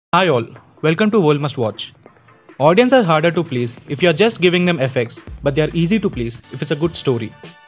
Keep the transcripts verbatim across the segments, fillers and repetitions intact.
Hi all, welcome to World Must Watch. Audience are harder to please if you are just giving them effects, but they are easy to please if it's a good story.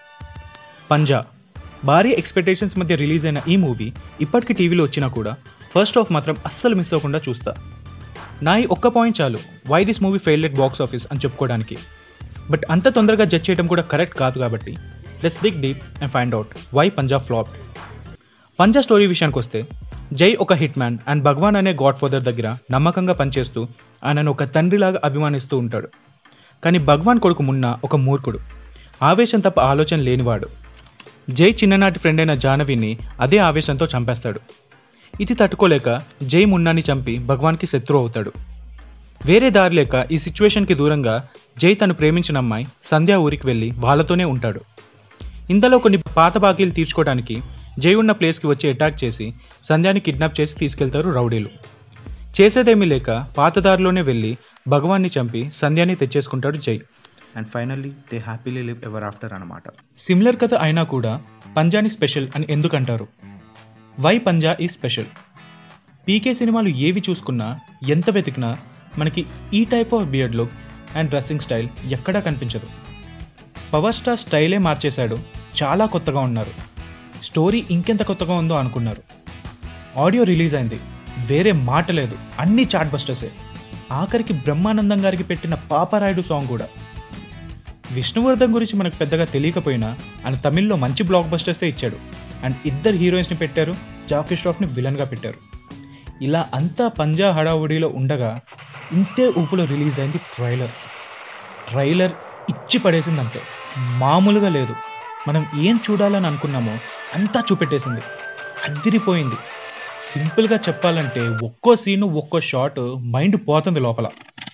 పంజా భారీ expectations మధ్య release అయిన ఈ movie ఇప్పటికి టీవీలో వచ్చినా కూడా first half మాత్రం అస్సలు మిస్ అవ్వకుండా చూస్తా. నా ఈ ఒక్క పాయింట్ చాలు why this movie failed at box office అని చెప్పుకోవడానికి. బట్ అంత తొందరగా జడ్జ్ చేయడం కూడా కరెక్ట్ కాదు కాబట్టి let's dig deep and find out why Panja flopped. Panja story విషయానికి వస్తే జై ఒక హిట్ మ్యాన్ అండ్ భగవాన్ అనే గాడ్ ఫాదర్ దగ్గర నమ్మకంగా పనిచేస్తూ ఆయనను ఒక తండ్రిలాగా అభిమానిస్తూ ఉంటాడు. కానీ భగవాన్ కొడుకు మున్నా ఒక మూర్ఖుడు, ఆవేశం తప్ప ఆలోచన లేనివాడు. జై చిన్ననాటి ఫ్రెండ్ అయిన జాహ్నవిని అదే ఆవేశంతో చంపేస్తాడు. ఇది తట్టుకోలేక జై మున్నాని చంపి భగవాన్కి శత్రువు అవుతాడు. వేరే దారి లేక ఈ సిచ్యువేషన్కి దూరంగా జై తను ప్రేమించిన అమ్మాయి సంధ్యా ఊరికి వెళ్ళి వాళ్ళతోనే ఉంటాడు. ఇంతలో కొన్ని పాత బాకీలు తీర్చుకోవడానికి జై ఉన్న ప్లేస్కి వచ్చి అటాక్ చేసి సంధ్యాని కిడ్నాప్ చేసి తీసుకెళ్తారు రౌడీలు. చేసేదేమీ లేక పాతదారిలోనే వెళ్ళి భగవాన్ని చంపి సంధ్యాని తెచ్చేసుకుంటాడు Jai. And finally they happily live ever after అన్నమాట. సిమిలర్ కథ అయినా కూడా పంజాని స్పెషల్ అని ఎందుకంటారు? వై పంజా ఈ స్పెషల్? పీకే సినిమాలు ఏవి చూసుకున్నా ఎంత వెతికినా మనకి ఈ type of beard look and dressing style ఎక్కడా కనిపించదు. పవర్ స్టార్ స్టైలే మార్చేశాడు, చాలా కొత్తగా ఉన్నారు. స్టోరీ ఇంకెంత కొత్తగా ఉందో అనుకున్నారు. ఆడియో రిలీజ్ అయింది, వేరే మాట లేదు, అన్ని చాట్ బస్టర్సే. ఆఖరికి బ్రహ్మానందం గారికి పెట్టిన పాపరాయుడు సాంగ్ కూడా. విష్ణువర్ధన్ గురించి మనకు పెద్దగా తెలియకపోయినా ఆయన తమిళ్లో మంచి బ్లాక్ బస్టర్సే ఇచ్చాడు. అండ్ ఇద్దరు హీరోయిన్స్ని పెట్టారు, జాకీ ష్రాఫ్ని విలన్గా పెట్టారు. ఇలా అంతా పంజా హడావుడిలో ఉండగా ఇంతే ఊపులో రిలీజ్ అయింది ట్రైలర్. ట్రైలర్ ఇచ్చి పడేసింది అంతే, మామూలుగా లేదు. మనం ఏం చూడాలని అనుకున్నామో అంతా చూపెట్టేసింది, అదిరిపోయింది. సింపుల్గా చెప్పాలంటే ఒక్కో సీను ఒక్కో షాట్ మైండ్ పోతుంది లోపల.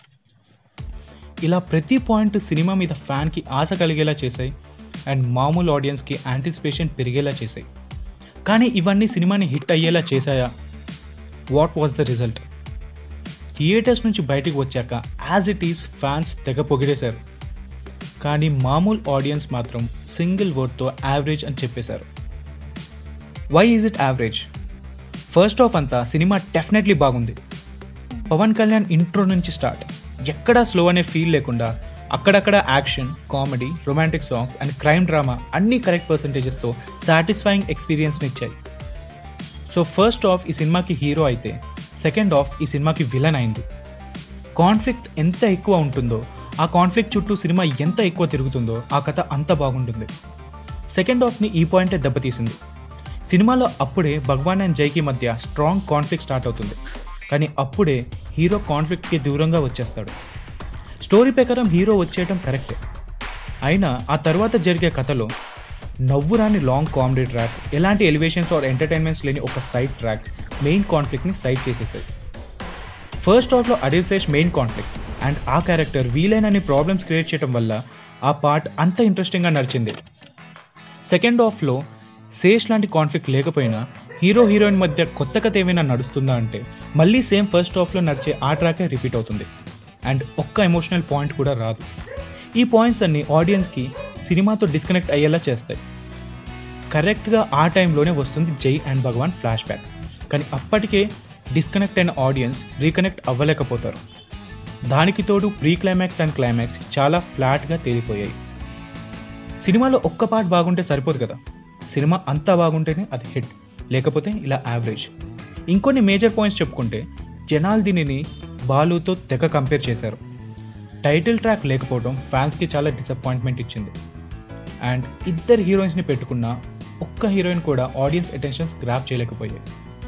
ఇలా ప్రతి పాయింట్ సినిమా మీద ఫ్యాన్కి ఆశ కలిగేలా చేశాయి అండ్ మామూలు ఆడియన్స్కి యాంటిసిపేషన్ పెరిగేలా చేశాయి. కానీ ఇవన్నీ సినిమాని హిట్ అయ్యేలా చేశాయా? What was the result? Theatres నుంచి బయటికి వచ్చాక యాజ్ ఇట్ ఈస్ ఫ్యాన్స్ తెగ పొగిడేశారు. కానీ మామూలు ఆడియన్స్ మాత్రం సింగిల్ వర్డ్తో యావరేజ్ అని చెప్పేశారు. Why is it average? First half అంతా సినిమా డెఫినెట్లీ బాగుంది. పవన్ కళ్యాణ్ ఇంట్రో నుంచి స్టార్ట్ ఎక్కడా స్లో అనే ఫీల్ లేకుండా అక్కడక్కడ action, comedy, romantic songs and crime drama అన్నీ కరెక్ట్ పర్సంటేజెస్తో సాటిస్ఫైయింగ్ ఎక్స్పీరియన్స్ని ఇచ్చాయి. సో ఫస్ట్ హాఫ్ ఈ సినిమాకి హీరో అయితే సెకండ్ హాఫ్ ఈ సినిమాకి విలన్ అయింది. కాన్ఫ్లిక్ట్ ఎంత ఎక్కువ ఉంటుందో ఆ కాన్ఫ్లిక్ట్ చుట్టూ సినిమా ఎంత ఎక్కువ తిరుగుతుందో ఆ కథ అంత బాగుంటుంది. సెకండ్ హాఫ్ని ఈ పాయింటే దెబ్బతీసింది. సినిమాలో అప్పుడే భగవాన్ అండ్ జైకి మధ్య స్ట్రాంగ్ కాన్ఫ్లిక్ట్ స్టార్ట్ అవుతుంది. కానీ అప్పుడే హీరో కాన్ఫ్లిక్ట్కి దూరంగా వచ్చేస్తాడు. స్టోరీ ప్రకారం హీరో వచ్చేయటం కరెక్టే, అయినా ఆ తర్వాత జరిగే కథలో నవ్వురాని లాంగ్ కామెడీ ట్రాక్, ఎలాంటి ఎలివేషన్స్ ఆర్ ఎంటర్టైన్మెంట్స్ లేని ఒక సైడ్ ట్రాక్ మెయిన్ కాన్ఫ్లిక్ట్ని సైడ్ చేసేసాయి. ఫస్ట్ హాఫ్లో అడిశేష్ మెయిన్ కాన్ఫ్లిక్ట్ అండ్ ఆ క్యారెక్టర్ వీలైనన్ని ప్రాబ్లమ్స్ క్రియేట్ చేయడం వల్ల ఆ పార్ట్ అంత ఇంట్రెస్టింగ్గా నడిచింది. సెకండ్ హాఫ్లో శేష్ లాంటి కాన్ఫ్లిక్ట్ లేకపోయినా హీరో హీరోయిన్ మధ్య కొత్త కథ ఏమైనా నడుస్తుందా అంటే మళ్ళీ సేమ్ ఫస్ట్ హాఫ్లో నడిచే ఆ ట్రాకే రిపీట్ అవుతుంది అండ్ ఒక్క ఎమోషనల్ పాయింట్ కూడా రాదు. ఈ పాయింట్స్ అన్ని ఆడియన్స్కి సినిమాతో డిస్కనెక్ట్ అయ్యేలా చేస్తాయి. కరెక్ట్గా ఆ టైంలోనే వస్తుంది జై అండ్ భగవాన్ ఫ్లాష్ బ్యాక్. కానీ అప్పటికే డిస్కనెక్ట్ అయిన ఆడియన్స్ రీకనెక్ట్ అవ్వలేకపోతారు. దానికి తోడు ప్రీ క్లైమాక్స్ అండ్ క్లైమాక్స్ చాలా ఫ్లాట్గా తేలిపోయాయి. సినిమాలో ఒక్క పార్ట్ బాగుంటే సరిపోదు కదా, సినిమా అంతా బాగుంటేనే అది హిట్, లేకపోతే ఇలా యావరేజ్. ఇంకొన్ని మేజర్ పాయింట్స్ చెప్పుకుంటే జనాలు దీనిని బాలుతో తెగ కంపేర్ చేశారు. టైటిల్ ట్రాక్ లేకపోవడం ఫ్యాన్స్కి చాలా డిసప్పాయింట్మెంట్ ఇచ్చింది. అండ్ ఇద్దరు హీరోయిన్స్ని పెట్టుకున్న ఒక్క హీరోయిన్ కూడా ఆడియన్స్ అటెన్షన్స్ గ్రాప్ చేయలేకపోయాయి.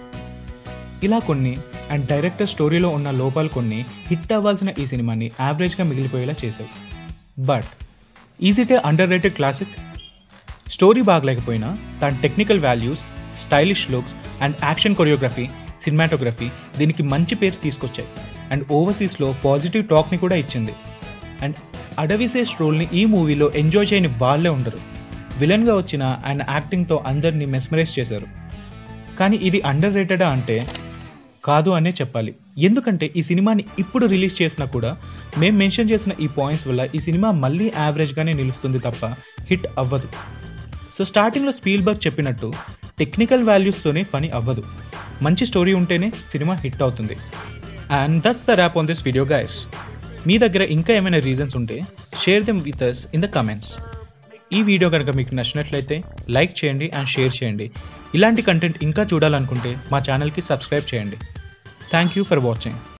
ఇలా కొన్ని అండ్ డైరెక్టర్ స్టోరీలో ఉన్న లోపాలు కొన్ని హిట్ అవ్వాల్సిన ఈ సినిమాని యావరేజ్గా మిగిలిపోయేలా చేశాయి. But is it a underrated classic? Story బాగలేకపోయినా దాని technical values, stylish looks and action choreography, cinematography దీనికి మంచి పేరు తీసుకొచ్చాయి అండ్ ఓవర్సీస్లో పాజిటివ్ టాక్ని కూడా ఇచ్చింది. అండ్ అడవిశేష్ రోల్ని ఈ మూవీలో ఎంజాయ్ చేయని వాళ్ళే ఉండరు. విలన్గా వచ్చిన ఆయన యాక్టింగ్తో అందరినీ మెస్మరైజ్ చేశారు. కానీ ఇది అండర్ రేటెడా అంటే కాదు అనే చెప్పాలి. ఎందుకంటే ఈ సినిమాని ఇప్పుడు రిలీజ్ చేసినా కూడా మేము మెన్షన్ చేసిన ఈ పాయింట్స్ వల్ల ఈ సినిమా మళ్ళీ యావరేజ్గానే నిలుస్తుంది తప్ప హిట్ అవ్వదు. సో స్టార్టింగ్లో స్పీల్బర్గ్ చెప్పినట్టు టెక్నికల్ వాల్యూస్తోనే పని అవ్వదు, మంచి స్టోరీ ఉంటేనే సినిమా హిట్ అవుతుంది. And that's the wrap on this video guys. మీ దగ్గర ఇంకా ఏమైనా రీజన్స్ ఉంటే share them with us in the comments. ఈ వీడియో కనుక మీకు నచ్చినట్లయితే లైక్ చేయండి అండ్ షేర్ చేయండి. ఇలాంటి కంటెంట్ ఇంకా చూడాలనుకుంటే మా ఛానల్కి సబ్స్క్రైబ్ చేయండి. Thank you for watching.